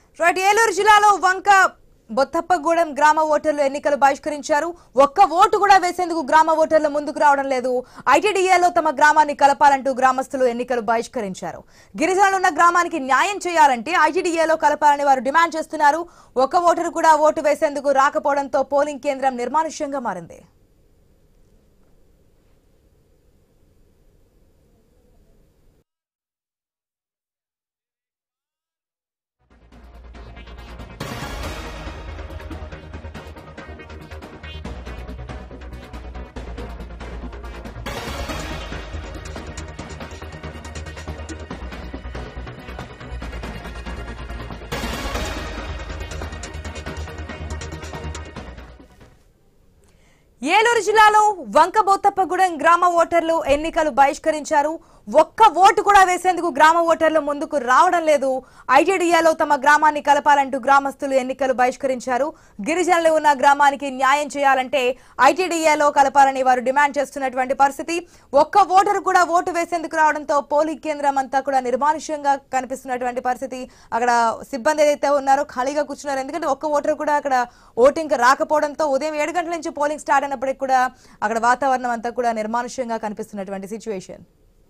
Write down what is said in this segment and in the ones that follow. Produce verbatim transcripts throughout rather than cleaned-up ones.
Right Eluru జిల్లాలో వంక బొత్తప్పగూడెం గ్రామ ఓటర్లు ఎన్నికలు బహిష్కరించారు. ఒక్క ఓటు కూడా వేసేందుకు గ్రామ ఓటర్లు ముందుకు రావడం లేదు. ఐటీడీఏలో తమ గ్రామాన్ని కలపాలంటూ గ్రామస్తులు ఎన్నికలు బహిష్కరించారు. గిరిజనులు ఉన్న గ్రామానికి న్యాయం చేయాలంటే ఐటీడీఏలో కలపాలని వారు డిమాండ్ చేస్తున్నారు. ఒక్క ఓటరు కూడా ఓటు వేసేందుకు రాకపోవడంతో పోలింగ్ కేంద్రం నిర్మానుష్యంగా మారింది. ఏలూరు జిల్లాలో వంక బొత్తప్పగూడెం గ్రామ ఓటర్లు ఎన్నికలు బహిష్కరించారు. ఒక్క ఓటు కూడా వేసేందుకు గ్రామ ఓటర్లు ముందుకు రావడం లేదు. ఐటీడీఏలో తమ గ్రామాన్ని కలపాలంటూ గ్రామస్తులు ఎన్నికలు బహిష్కరించారు. గిరిజనులు ఉన్న గ్రామానికి న్యాయం చేయాలంటే ఐటీడీఏలో కలపాలని వారు డిమాండ్ చేస్తున్నటువంటి పరిస్థితి. ఒక్క ఓటరు కూడా ఓటు వేసేందుకు రావడంతో పోలింగ్ కేంద్రం అంతా కూడా నిర్మానుష్యంగా కనిపిస్తున్నటువంటి పరిస్థితి. అక్కడ సిబ్బంది ఏదైతే ఉన్నారో ఖాళీగా కూర్చున్నారు. ఎందుకంటే ఒక్క ఓటరు కూడా అక్కడ ఓటింగ్ రాకపోవడంతో ఉదయం ఏడు గంటల నుంచి పోలింగ్ స్టార్ట్ అయినప్పటికీ కూడా అక్కడ వాతావరణం అంతా కూడా నిర్మానుష్యంగా కనిపిస్తున్నటువంటి సిచ్యువేషన్.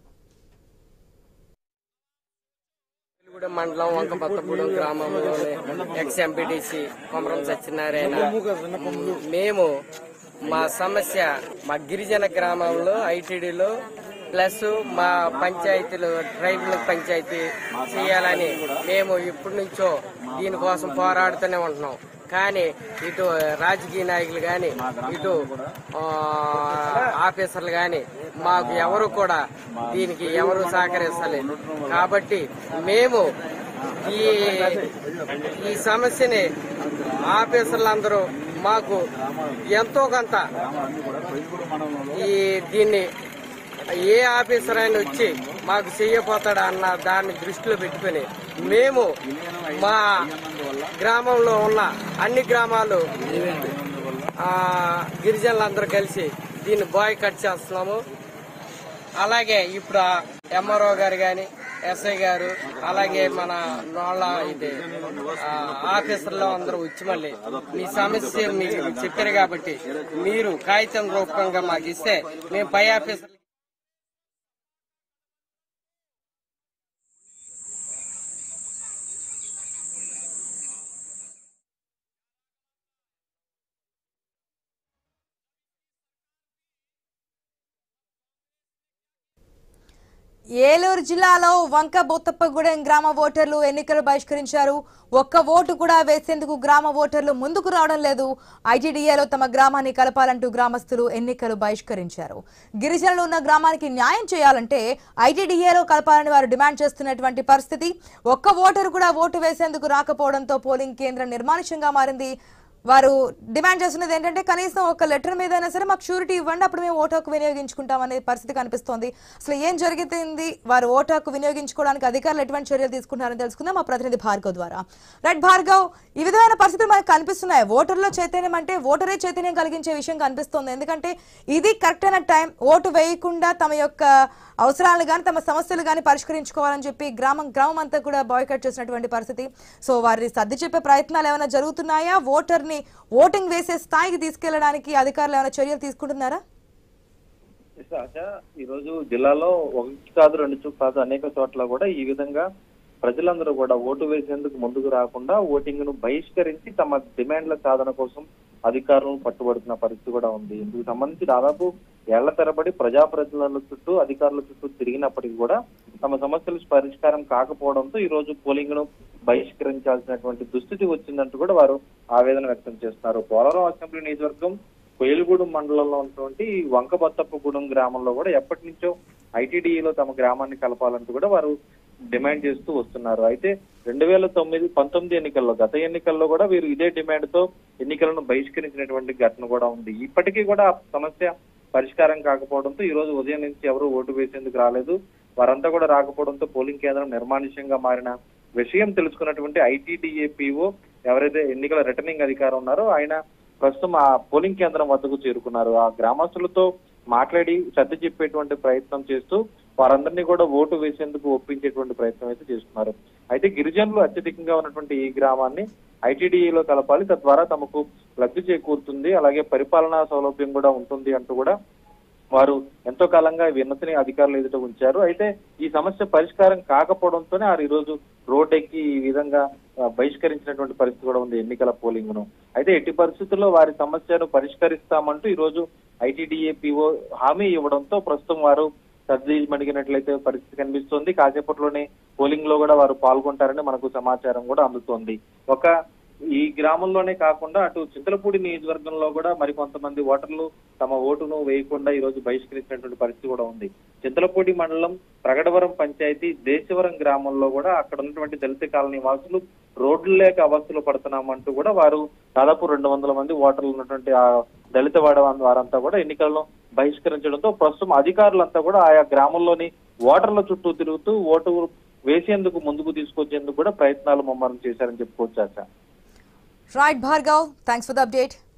మండలం వంక బొత్తప్పగూడెం గ్రామంలోని ఎక్స్ ఎంపీటీసీ కొమరం సత్యనారాయణ. మేము మా సమస్య మా గిరిజన గ్రామంలో ఐటీడీలో ప్లస్ మా పంచాయతీలు ట్రైబల్ పంచాయతీ చేయాలని మేము ఇప్పటి నుంచో దీనికోసం పోరాడుతూనే ఉంటున్నాం. కానీ ఇటు రాజకీయ నాయకులు కానీ ఇటు ఆఫీసర్లు కానీ మాకు ఎవరు కూడా దీనికి ఎవరు సహకరిస్తలేదు. కాబట్టి మేము ఈ ఈ సమస్యని ఆఫీసర్లందరూ మాకు ఎంతో కొంత ఈ దీన్ని ఏ ఆఫీసర్ అయినా వచ్చి మాకు చెయ్యపోతాడా అన్న దాన్ని దృష్టిలో పెట్టుకుని మేము మా గ్రామంలో ఉన్న అన్ని గ్రామాలు గిరిజనులందరూ కలిసి దీన్ని బాయ్ కట్ చేస్తున్నాము. అలాగే ఇప్పుడు ఎంఆర్ఓ గారు కానీ ఎస్ఐ గారు అలాగే మన నోళ్ళ ఇది ఆఫీసర్లో అందరూ వచ్చి మళ్ళీ మీ సమస్య మీకు చెప్పారు కాబట్టి మీరు కాగితం రూపంగా మాకు ఇస్తే మేము పై ఆఫీసర్ ఏలూరు జిల్లాలో వంక బొత్తప్పగూడెం గ్రామ ఓటర్లు ఎన్నికలు బహిష్కరించారు. ఒక్క ఓటు కూడా వేసేందుకు గ్రామ ఓటర్లు ముందుకు రావడం లేదు. ఐటీడీఏలో తమ గ్రామాన్ని కలపాలంటూ గ్రామస్తులు ఎన్నికలు బహిష్కరించారు. గిరిజనులు ఉన్న గ్రామానికి న్యాయం చేయాలంటే ఐటీడీఏలో కలపాలని వారు డిమాండ్ చేస్తున్నటువంటి పరిస్థితి. ఒక్క ఓటరు కూడా ఓటు వేసేందుకు రాకపోవడంతో పోలింగ్ కేంద్రం నిర్మానుష్యంగా మారింది. వారు డిమాండ్ చేస్తున్నది ఏంటంటే కనీసం ఒక లెటర్ మీద అయినా సరే మాకు షూరిటీ ఇవ్వండి, అప్పుడు మేము ఓటు హక్కు వినియోగించుకుంటాం అనే పరిస్థితి కనిపిస్తోంది. అసలు ఏం జరుగుతుంది, వారు ఓటు హక్కు వినియోగించుకోవడానికి అధికారులు ఎటువంటి చర్యలు తీసుకుంటారని తెలుసుకుందాం మా ప్రతినిధి భార్గవ్ ద్వారా. రైట్ భార్గవ్, ఈ విధమైన పరిస్థితులు మనకు కనిపిస్తున్నాయి. ఓటర్లో చైతన్యం అంటే ఓటరే చైతన్యం కలిగించే విషయం కనిపిస్తోంది. ఎందుకంటే ఇది కరెక్ట్ అయిన టైం, ఓటు వేయకుండా తమ యొక్క అవసరాలు కానీ తమ సమస్యలు కానీ పరిష్కరించుకోవాలని చెప్పి గ్రామం గ్రామం అంతా కూడా బాయ్కట్ చేసినటువంటి పరిస్థితి. సో వారిని సర్ది చెప్పే ప్రయత్నాలు ఏమైనా జరుగుతున్నాయా? ఓటర్ని ఓటింగ్ వేసే స్థాయికి తీసుకెళ్లడానికి అధికారులు ఏమైనా చర్యలు తీసుకుంటున్నారా? ఈ రోజు జిల్లాలో ఒకటి కాదు రెండు కాదు అనేక చోట్ల కూడా ఈ విధంగా ప్రజలందరూ కూడా ఓటు వేసేందుకు ముందుకు రాకుండా ఓటింగ్ ను బహిష్కరించి తమ డిమాండ్ల సాధన కోసం అధికారులను పట్టుబడుతున్న పరిస్థితి కూడా ఉంది. ఇందుకు సంబంధించి దాదాపు ఏళ్ల తరబడి ప్రజాప్రతినిధుల చుట్టూ అధికారుల చుట్టూ తిరిగినప్పటికీ కూడా తమ సమస్యలు పరిష్కారం కాకపోవడంతో ఈ రోజు పోలింగ్ ను బహిష్కరించాల్సినటువంటి దుస్థితి వచ్చిందంటూ కూడా వారు ఆవేదన వ్యక్తం చేస్తున్నారు. పోలవరం అసెంబ్లీ నియోజకవర్గం కోయిలగూడెం మండలంలో ఉన్నటువంటి వంక బొత్తప్పగూడెం గ్రామంలో కూడా ఎప్పటి నుంచో ఐటీడీఏలో తమ గ్రామాన్ని కలపాలంటూ కూడా వారు డిమాండ్ చేస్తూ వస్తున్నారు. అయితే రెండు వేల తొమ్మిది పంతొమ్మిది ఎన్నికల్లో గత ఎన్నికల్లో కూడా వీరు ఇదే డిమాండ్ తో ఎన్నికలను బహిష్కరించినటువంటి ఘటన కూడా ఉంది. ఇప్పటికీ కూడా సమస్య పరిష్కారం కాకపోవడంతో ఈ రోజు ఉదయం నుంచి ఎవరు ఓటు వేసేందుకు రాలేదు. వారంతా కూడా రాకపోవడంతో పోలింగ్ కేంద్రం నిర్మానుష్యంగా మారిన విషయం తెలుసుకున్నటువంటి ఐటీడీఏ పీఓ ఎవరైతే ఎన్నికల రిటర్నింగ్ అధికారి ఉన్నారో ఆయన ప్రస్తుతం ఆ పోలింగ్ కేంద్రం వద్దకు చేరుకున్నారు. ఆ గ్రామస్తులతో మాట్లాడి సర్ది చెప్పేటువంటి ప్రయత్నం చేస్తూ వారందరినీ కూడా ఓటు వేసేందుకు ఒప్పించేటువంటి ప్రయత్నం అయితే చేస్తున్నారు. అయితే గిరిజనులు అత్యధికంగా ఉన్నటువంటి ఈ గ్రామాన్ని ఐటీడీఏలో కలపాలి, తద్వారా తమకు లబ్ధి చేకూరుతుంది, అలాగే పరిపాలనా సౌలభ్యం కూడా ఉంటుంది అంటూ కూడా వారు ఎంతో కాలంగా విన్నతిని అధికారులు ఎదుట ఉంచారు. అయితే ఈ సమస్య పరిష్కారం కాకపోవడంతోనే వారు ఈ రోజు రోడ్డెక్కి ఈ విధంగా బహిష్కరించినటువంటి పరిస్థితి కూడా ఉంది ఎన్నికల పోలింగ్ ను. అయితే ఎట్టి పరిస్థితుల్లో వారి సమస్యను పరిష్కరిస్తామంటూ ఈ రోజు ఐటీడీఏ పీఓ హామీ ఇవ్వడంతో ప్రస్తుతం వారు సర్ది మణిగినట్లయితే పరిస్థితి కనిపిస్తోంది. కాసేపట్లోనే పోలింగ్ లో కూడా వారు పాల్గొంటారని మనకు సమాచారం కూడా అందుతోంది. ఒక ఈ గ్రామంలోనే కాకుండా అటు చింతలపూడి నియోజకవర్గంలో కూడా మరి కొంతమంది ఓటర్లు తమ ఓటును వేయకుండా ఈ రోజు బహిష్కరించినటువంటి పరిస్థితి కూడా ఉంది. చింతలపూడి మండలం ప్రగడవరం పంచాయతీ దేశవరం గ్రామంలో కూడా అక్కడ ఉన్నటువంటి దళిత కాలనీ వాసులు రోడ్లు లేక అవస్థలు పడుతున్నామంటూ కూడా వారు దాదాపు రెండు వందల మంది ఓటర్లు ఉన్నటువంటి ఆ దళిత వాడ వారంతా కూడా ఎన్నికలను బహిష్కరించడంతో ప్రస్తుతం అధికారులంతా కూడా ఆయా గ్రామంలోని ఓటర్ల చుట్టూ తిరుగుతూ ఓటు వేసేందుకు ముందుకు తీసుకొచ్చేందుకు కూడా ప్రయత్నాలు ముమ్మరం చేశారని చెప్పుకోవచ్చు. Right Bhargav, thanks for the update.